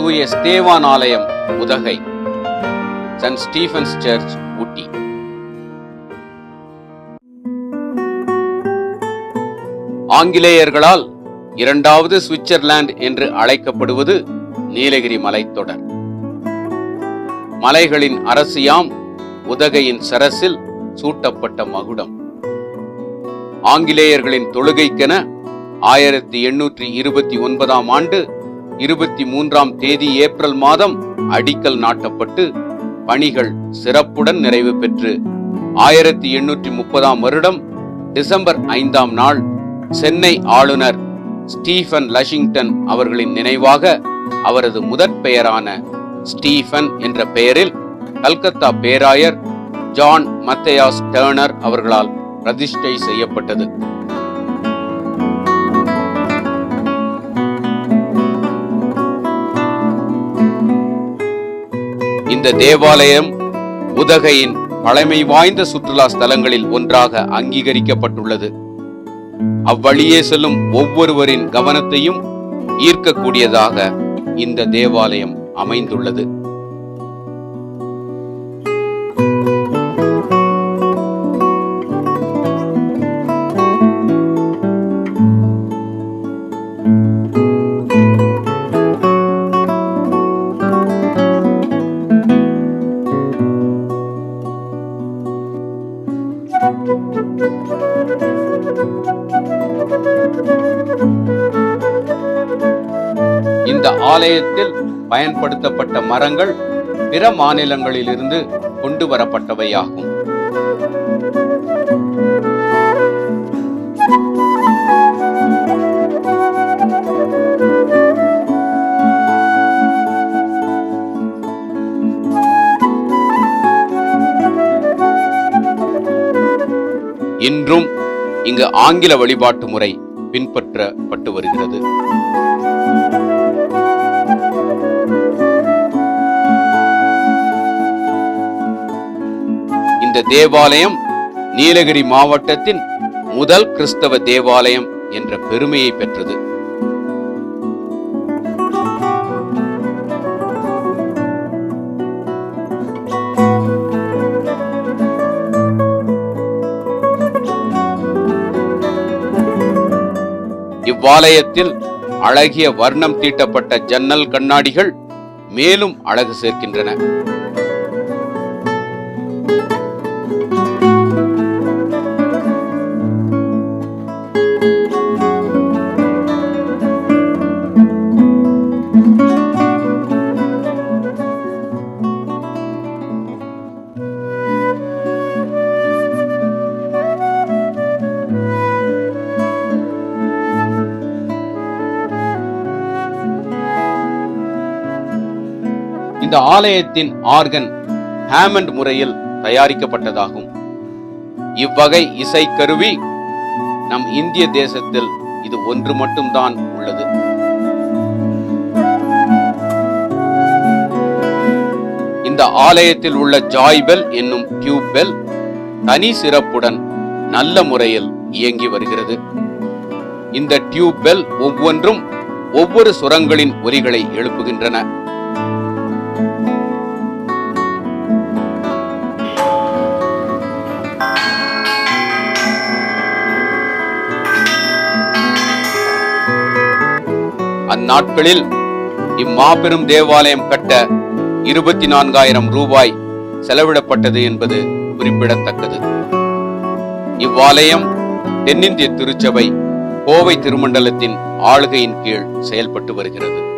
தூய ஸ்தேவான் ஆலயம், Udhagai, saint Stephen's church, Ooty. ஆங்கிலேயர்களால் இரண்டாவது சுவிட்சர்லாந்து என்று அழைக்கப்படுவது நீலகிரி மலைத்தொடர். மலைகளின் அரசியாம் உதகையின் சரசில் சூட்டப்பட்ட மகுடம். ஆங்கிலேயர்களின் தொழுகைக்கென 1829 ஆண்டு 23 ஏப்ரல் மாதம் அடிக்கல் நாட்டப்பட்டு பணிகள் சிறப்புடன் நிறைவு பெற்று 1830 வருடம் டிசம்பர் 5 சென்னை ஆளுநர் ஸ்டீபன் லஷிங்டன் அவர்களின் நினைவாக அவரது முதற் பெயரான ஸ்டீபன் என்ற பெயரில் கல்கத்தா பேராயர் ஜான் மத்தேயாஸ் டர்னர் அவர்களால் பிரதிஷ்டை செய்யப்பட்டது. இந்த தேவாலயம் உதகையின் பழமை வாய்ந்த சுற்றுலா ஸ்தலங்களில் ஒன்றாக அங்கீகரிக்கப்பட்டுள்ளது. அவ்வழியே செல்லும் ஒவ்வொருவரின் கவனத்தையும் ஈர்க்கக்கூடியதாக இந்த தேவாலயம் அமைந்துள்ளது. இந்த ஆலயத்தில் பயன்படுத்தப்பட்ட மரங்கள் பிற மாநிலங்களிலிருந்து கொண்டு வரப்பட்டவையாகும். இன்றும் இங்கு ஆங்கில வழிபாட்டு முறை பின்பற்றப்பட்டு வருகிறது. இந்த தேவாலயம் நீலகிரி மாவட்டத்தின் முதல் கிறிஸ்தவ தேவாலயம் என்ற பெருமையை பெற்றது. இவ்வாலயத்தில் அழகிய வர்ணம் தீட்டப்பட்ட ஜன்னல் கண்ணாடிகள் மேலும் அழகு சேர்க்கின்றன. இந்த ஆலயத்தின் ஆர்கன் ஹேமண்ட் முறையில் தயாரிக்கப்பட்டதாகும். இவ்வகை இசைக்கருவி நம் இந்திய தேசத்தில் இது ஒன்று மட்டும்தான் உள்ளது. இந்த ஆலயத்தில் உள்ள ஜாய் பெல் என்னும் டியூப் பெல் தனி சிறப்புடன் நல்ல முறையில் இயங்கி வருகிறது. இந்த டியூப் பெல் ஒவ்வொன்றும் ஒவ்வொரு சுரங்களின் ஒலிகளை எழுப்புகின்றன. அந்நாட்களில் இம்மாபெரும் தேவாலயம் கட்ட 24,000 ரூபாய் செலவிடப்பட்டது என்பது குறிப்பிடத்தக்கது. இவ்வாலயம் தென்னிந்திய திருச்சபை கோவை திருமண்டலத்தின் ஆளுகையின் கீழ் செயல்பட்டு வருகிறது.